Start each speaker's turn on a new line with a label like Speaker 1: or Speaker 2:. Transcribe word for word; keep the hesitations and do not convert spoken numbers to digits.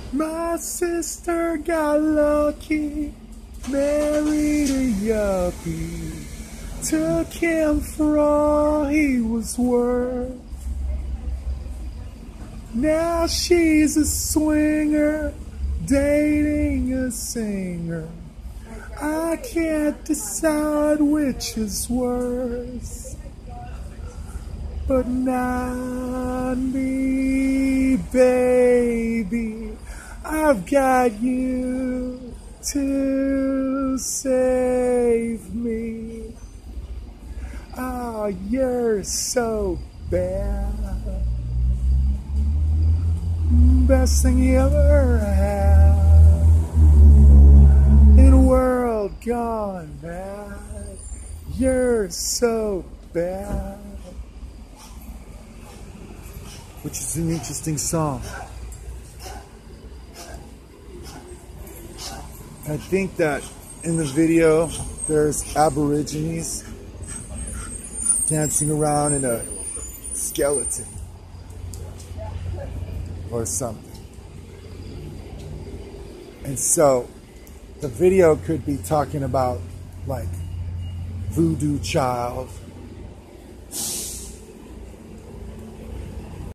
Speaker 1: My sister got lucky, married a yuppie, took him for all he was worth. Now she's a swinger, dating a singer. I can't decide which is worse, but not me, baby. I've got you to save me. Oh, you're so bad. Best thing you ever had in a world gone mad. You're so bad. Which is an interesting song. I think that in the video there's Aborigines dancing around in a skeleton or something. And so the video could be talking about like voodoo child